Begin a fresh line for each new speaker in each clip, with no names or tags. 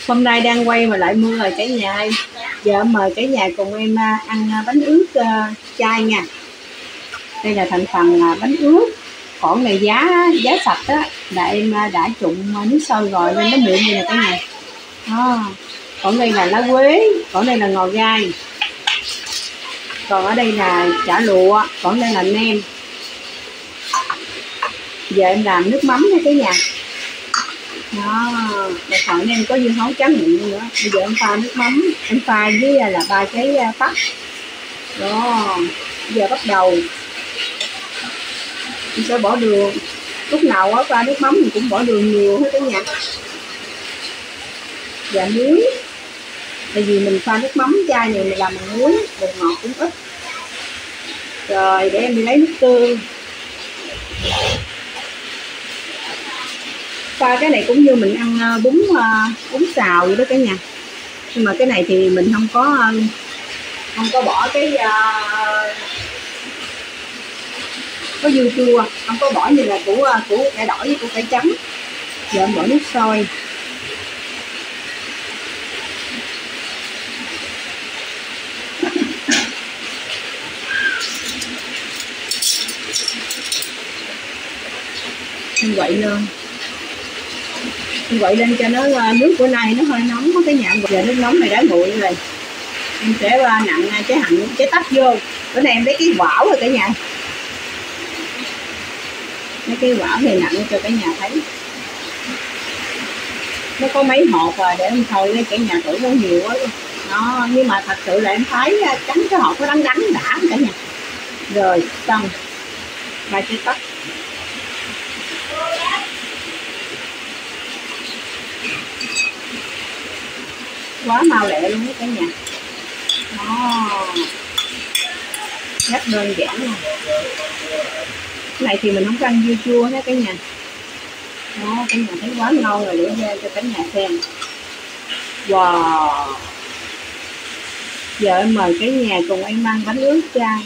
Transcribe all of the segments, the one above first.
Hôm nay đang quay mà lại mưa rồi cả nhà ơi. Giờ mời cả nhà cùng em ăn bánh ướt chay nha. Đây là thành phần bánh ướt. Còn này giá sạch á là em đã trụng nước sôi rồi nên nó mịn như nè cả nhà. Còn đây là lá quế, còn đây là ngò gai, còn ở đây là chả lụa, còn đây là nem. Giờ em làm nước mắm nha cả nhà. Đó, còn em có dưa hấu tráng miệng nữa. Bây giờ em pha nước mắm, em pha với là 3 cái tắc. Đó, giờ bắt đầu em sẽ bỏ đường. Lúc nào á pha nước mắm mình cũng bỏ đường nhiều hết cả nhà. Và muối, tại vì mình pha nước mắm chai này mình làm bằng muối, bột ngọt cũng ít. Rồi để em đi lấy nước tương. Pha cái này cũng như mình ăn bún xào vậy đó cả nhà, nhưng mà cái này thì mình không có bỏ cái có dưa chua, không có bỏ như là củ cải đỏ với củ cải trắng. Giờ em bỏ nước sôi. Em quậy lên. Em quậy lên cho nó nước bữa nay nó hơi nóng có cái nhà. Giờ nước nóng này đã nguội rồi. Em sẽ nặn trái hành, trái tắc vô. Bữa nay em lấy cái quảo rồi cả nhà. Mấy cái quảo này nặn cho cả nhà thấy. Nó có mấy hộp rồi để em thôi lấy cả nhà thử nó nhiều quá luôn. Đó, nhưng mà thật sự là em thấy trắng cái hộp nó đắng đã cả nhà. Rồi xong 3 trái tắc. Quá mau lẹ luôn đó cả nhà. Đó, rất đơn giản luôn. Cái này thì mình không có ăn dưa chua hết cả nhà. Đó, cả nhà thấy quá ngon rồi, để ra cho cả nhà xem. Wow. Giờ em mời cả nhà cùng em ăn bánh ướt chay.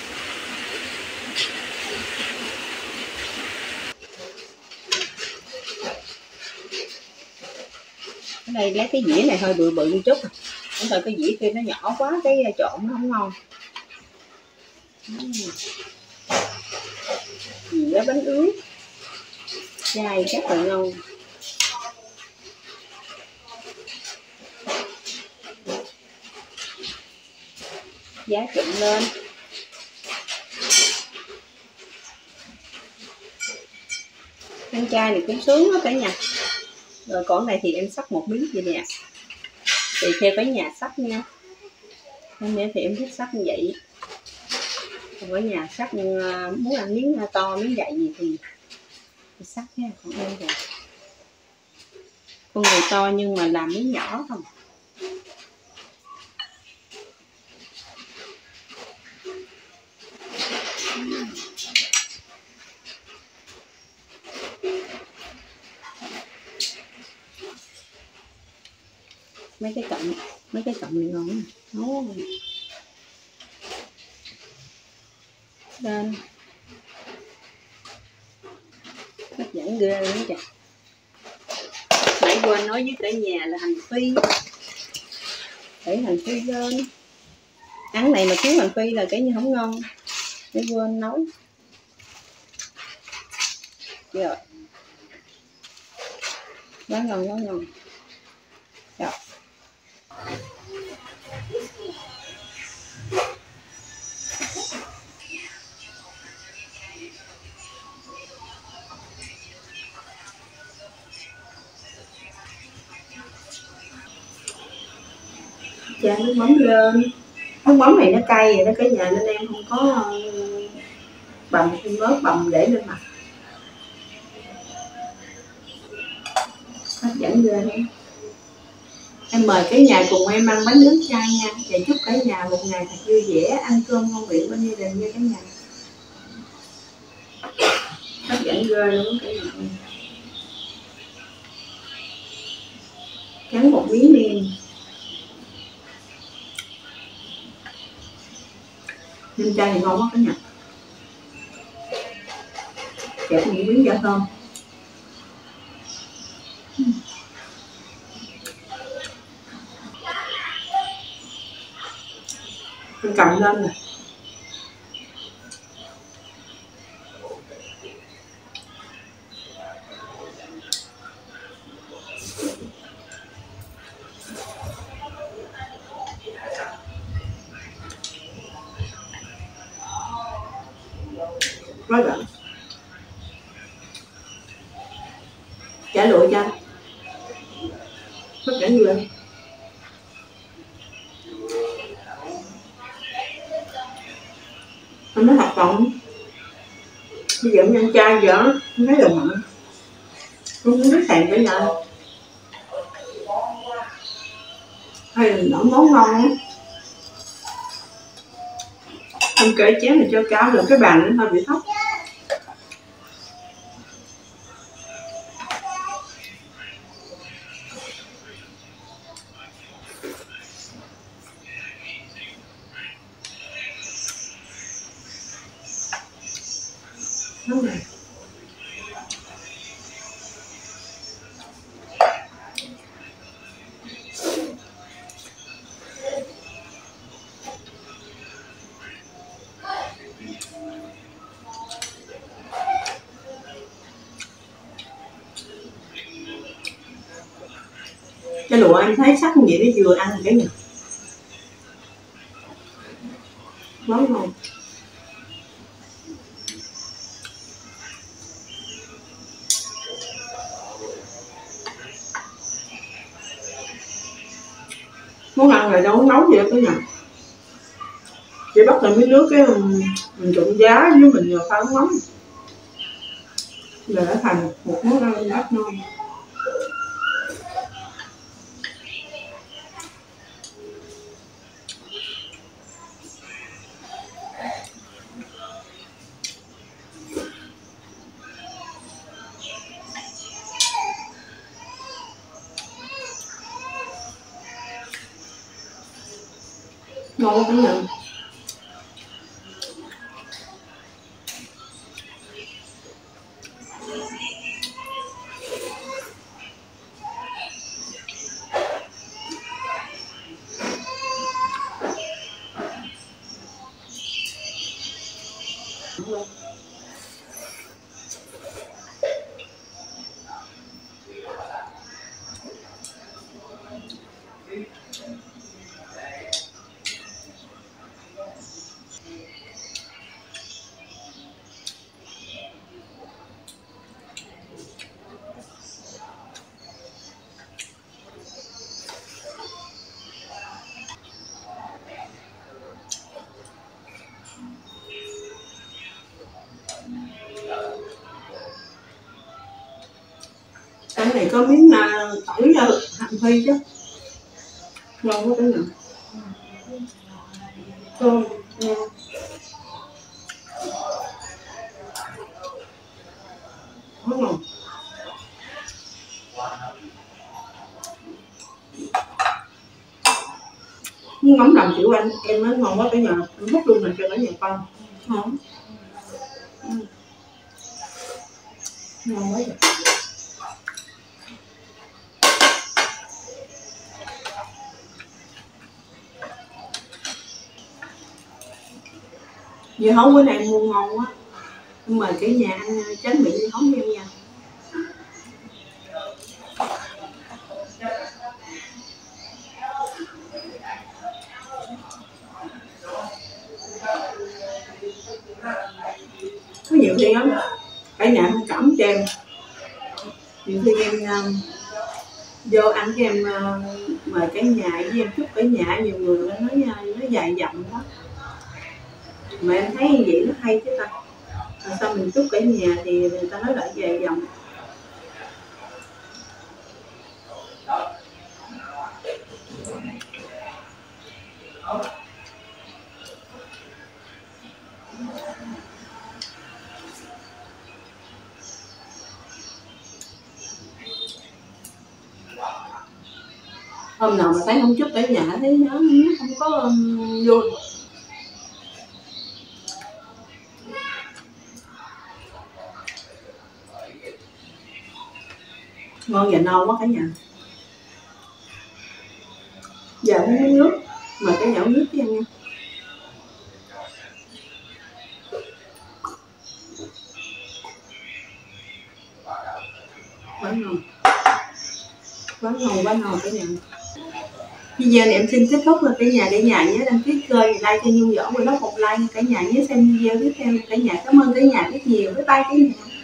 Ở đây lấy cái dĩa này hơi bự một chút. Không phải cái dĩa kia nó nhỏ quá, cái trộn nó không ngon. Dĩa bánh ướt chay rất là ngon. Giá trụng lên. Ăn chay này cũng sướng đó cả nhà. Rồi còn này thì em xắt một miếng vậy nè. Tùy theo cả nhà xắt nha. Em thì em thích xắt như vậy. Còn ở nhà xắt muốn ăn miếng to miếng dày gì thì xắt nha. Còn em rồi con người to nhưng mà làm miếng nhỏ không. Mấy cái cọng này ngon nè. Lên hấp dẫn ghê luôn kìa. Nãy quên nói với cả nhà là hành phi, để hành phi lên. Ăn này mà thiếu hành phi là cái như không ngon. Để quên nói. Rồi quá ngon quá ngon. Rồi chan nước mắm lên. Nước mắm này nó cay rồi đó cả nhà, nên em không có bầm bớt bầm để lên mặt. Hấp dẫn ghê đấy. Em mời cả nhà cùng em ăn bánh ướt chay nha. Và chúc cả nhà một ngày thật vui vẻ, ăn cơm ngon miệng bên gia đình nha cả nhà. Hấp dẫn ghê luôn cả nhà. Cắn một miếng đi. Nem chay thì ngon quá cả nhà. Kẹp một miếng giả thơm. Anh cầm lên nè. Quá đậm. Chả lụa cho anh. Tất cả như vậy. Anh nói thật lòng. Bây giờ anh ăn chay vậy không thấy là mặn. Không biết thèm cái nào. Hay là nấu món ngon á. Anh kể chén này cho cao rồi cái bàn nó hơi bị thấp. Đúng rồi. Cái lụa anh thấy sắc như vậy nó vừa ăn cái gì món ngon. Muốn ăn rồi đâu nấu vậy cái nhỉ. Chỉ bắt lên miếng nước cái mình trộn giá với mình pha nước mắm là đã thành một món ăn rất ngon. Ngon cái gì. Cái này có miếng tỏi hành phi chứ. Ngon quá cái nào. Tôm ngon. Quá ngon. Ngấm đồng chịu anh em nói ngon quá cái nhà em hút luôn mình cho cả nhà con. Ngon. Ngon quá vậy. Dưa hấu bữa nay mua ngon quá. Mời cả nhà ăn tráng miệng dưa hấu với em nha. Có nhiều khi lắm cả nhà thông cảm cho em. Nhiều khi em vô ăn cái em mời cả nhà với em chúc cả nhà, nhiều người nó dài dòng đó mà em thấy như vậy nó hay chứ ta. Rồi sao mình chúc cả nhà thì người ta nói lại dài dòng. Hôm nào mà thấy không chúc cả nhà thấy nó không có vui. Ngon và no quá cả nhà. Giờ uống miếng nước, mời cả nhà uống nước với em nha. ngon, quá ngon cả nhà. Video này em xin kết thúc rồi cả nhà. Cả nhà nhớ đăng ký kênh, like cho Nhung Võ Vlog một like. Cả nhà nhớ xem video tiếp theo. Cả nhà cảm ơn cả nhà rất nhiều. Bye bye cả nhà.